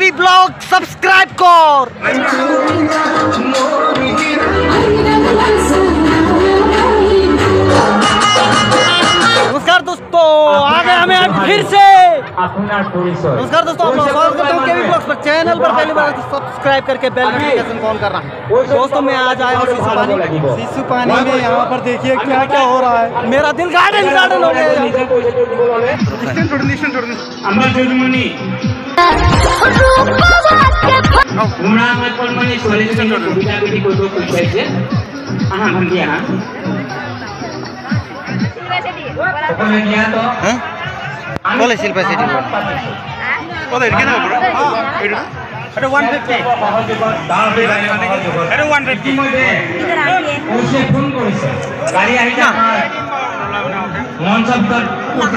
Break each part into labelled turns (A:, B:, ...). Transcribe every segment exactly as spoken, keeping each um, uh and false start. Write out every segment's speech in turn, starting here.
A: केवी blog subscribe कर। नमस्कार दोस्तों, आ गए हमें आज फिर से। नमस्कार दोस्तों, आप लोग स्वागत करता हूँ केवी ब्लॉग्स पर। चैनल पर पहली बार सब्सक्राइब करके बेल नोटिफिकेशन ऑन करना। दोस्तों मैं आज आया हूँ शिशु पानी शिशु पानी में। यहाँ पर देखिए क्या क्या हो रहा है। मेरा दिल गार्डन गार्डन हो गया। बोले शिल्पा सिटी बोले इरके ना बोलो। अरे वन फिफ्टी अरे वन फिफ्टी उसे फोन करिसे गाड़ी आई ना मन सब कर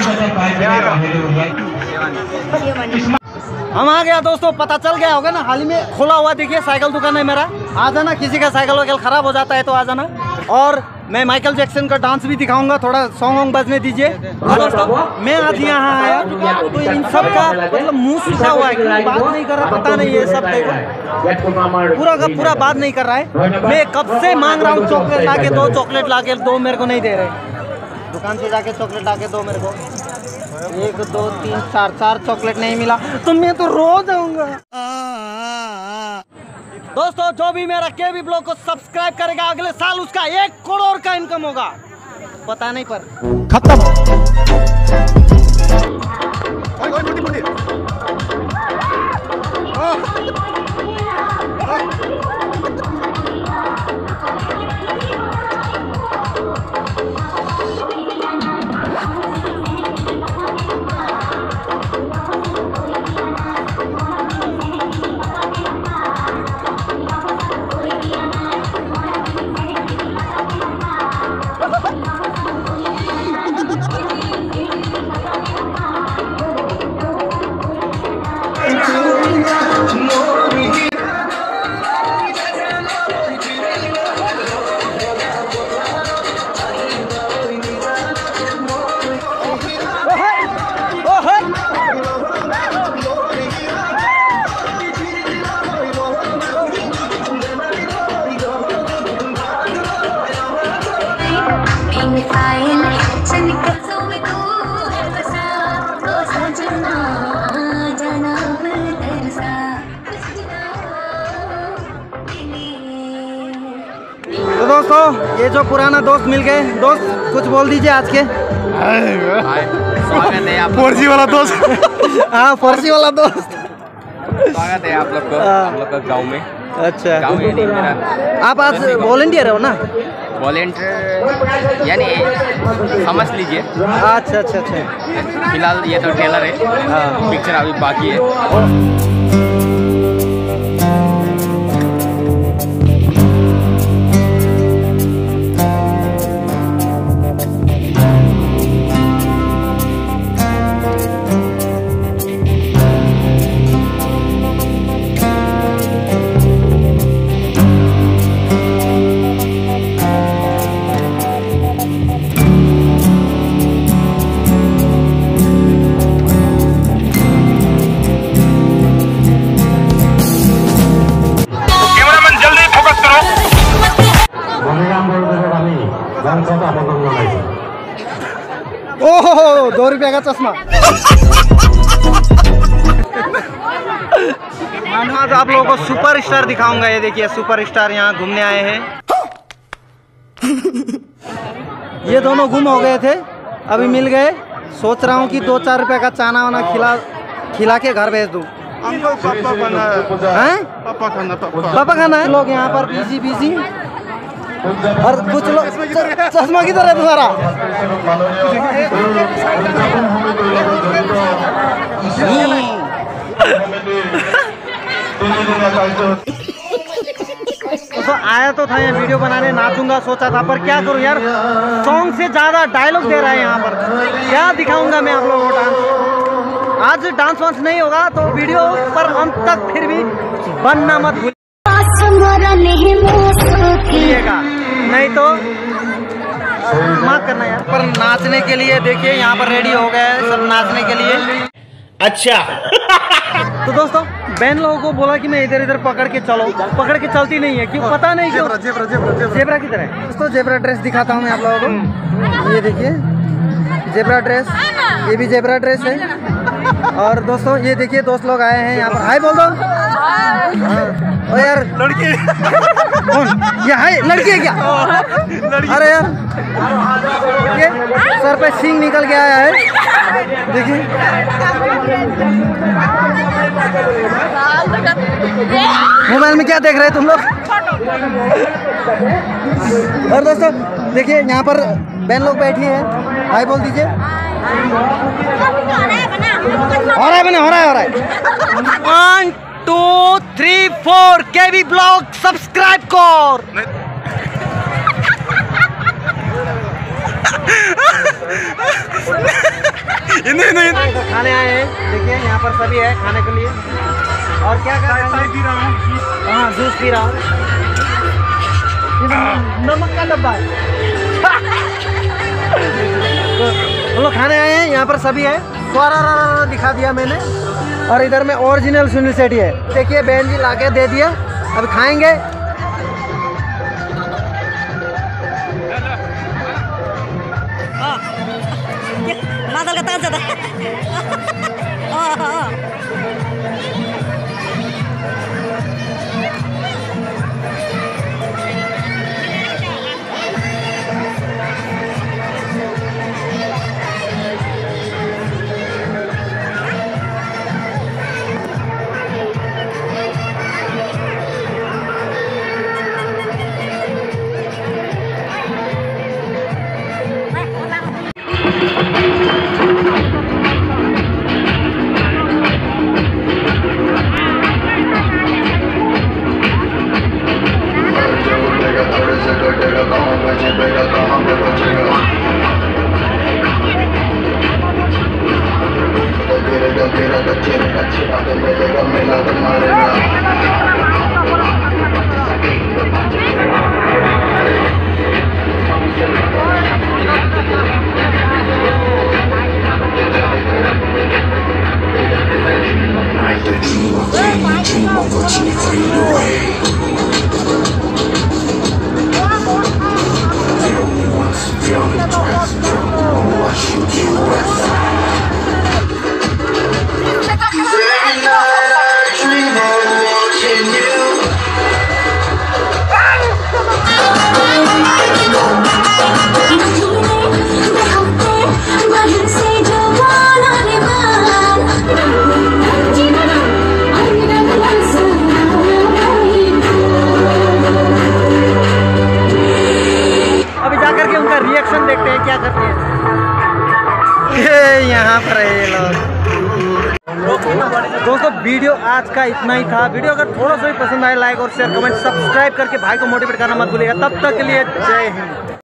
A: हम आ गया दोस्तों। पता चल गया होगा ना, हाल ही में खुला हुआ देखिए साइकिल दुकान है मेरा। आ जाना, किसी का साइकिल वाइकिल खराब हो जाता है तो आ जाना। और मैं माइकल जैक्सन का डांस भी दिखाऊंगा, थोड़ा सॉन्ग वॉन्ग बजने दीजिए। दोस्तों मैं आज यहाँ आया तो इन सब का मतलब मुंह सूखा हुआ है, बात नहीं कर रहा, पता नहीं ये सब देखो पूरा का पूरा बात नहीं कर रहा है। मैं कब से मांग रहा हूँ चॉकलेट ला के दो, चॉकलेट ला के दो, मेरे को नहीं दे रहे। दुकान से जाके चॉकलेट ला के दो मेरे को। एक दो तीन चार चार चॉकलेट नहीं मिला तो मैं तो रो जाऊंगा। दोस्तों जो भी मेरा केवी ब्लॉग को सब्सक्राइब करेगा अगले साल उसका एक करोड़ का इनकम होगा, पता नहीं पर खत्म। तो दोस्तों ये जो पुराना दोस्त मिल गए, दोस्त कुछ बोल दीजिए आज के।
B: स्वागत है आप
A: फोर जी वाला दोस्त। हाँ फोर जी वाला दोस्त।
B: स्वागत है आप लोग को हम लोग का गाँव में।
A: अच्छा
B: गाँव में नहीं मेरा।
A: आप आज वॉलंटियर हो ना?
B: वॉलंटियर यानी समझ लीजिए।
A: अच्छा अच्छा अच्छा।
B: फिलहाल ये तो ट्रेलर है, पिक्चर अभी बाकी है।
A: ओहो दो रुपया का चश्मा। आज आप लोगों को सुपर स्टार दिखाऊंगा। ये देखिए सुपर स्टार यहाँ घूमने आए हैं। ये दोनों गुम हो गए थे, अभी मिल गए। सोच रहा हूँ कि दो चार रुपया का चाना वाना खिला खिला के घर भेज दूँ।
C: पापा खाना है। पापा खाना
A: पापा खाना है। लोग यहाँ पर बिजी बिजी और कुछ लोग चश्मा किधर है तुम्हारा? तो आया तो था यहाँ वीडियो बनाने, नाचूंगा सोचा था, पर क्या करूँ यार, सॉन्ग से ज्यादा डायलॉग दे रहा है यहाँ पर। क्या दिखाऊंगा मैं आप लोगों को डांस। आज डांस वांस नहीं होगा तो वीडियो पर अंत तक फिर भी बनना मत भूलिएगा, नहीं तो माफ करना यार। पर नाचने के लिए देखिए यहाँ पर रेडी हो गए सब नाचने के लिए। अच्छा। तो दोस्तों बहन लोगों को बोला कि मैं इधर इधर पकड़ के चलो, पकड़ के चलती नहीं है, क्यों पता नहीं क्यों।
C: जेब्रा जेब्रा जेब्रा
A: जेब्रा की तरह। दोस्तों जेब्रा ड्रेस दिखाता हूँ मैं आप लोगों को, ये देखिए जेब्रा ड्रेस, ये भी जेब्रा ड्रेस है। और दोस्तों ये देखिए दोस्त लोग आए हैं यहाँ पर, हाय बोल दो। ओ यार
C: लड़की
A: कौन ये है, लड़की है क्या? अरे यार ये सर पे सींग निकल के आया है, देखिए। मोबाइल में क्या देख रहे हैं तुम लोग? और दोस्तों देखिए यहाँ पर बहन लोग बैठी है, हाय बोल दीजिए। हो रहा है बना, हो रहा है हो रहा है। One two three four KV blog subscribe कर। खाने आए हैं, देखिए यहाँ पर सभी है खाने के लिए। और क्या कर रहा हूँ? हाँ जूस पी रहा हूँ, नमक का डब्बा है। तो हम लोग खाने आए हैं, यहाँ पर सभी है, स्वारा दिखा दिया मैंने। और इधर में ओरिजिनल सुनील सेठी है, देखिए बहन जी लाके दे दिया, अब खाएंगे।
D: मादल का ताजा था।
A: रिएक्शन देखते हैं क्या करते हैं। ये यहाँ पर है ये लोग। दोस्तों वीडियो आज का इतना ही था। वीडियो अगर थोड़ा सा भी पसंद आए लाइक और शेयर कमेंट सब्सक्राइब करके भाई को मोटिवेट करना मत भूलिएगा। तब तक के लिए जय हिंद।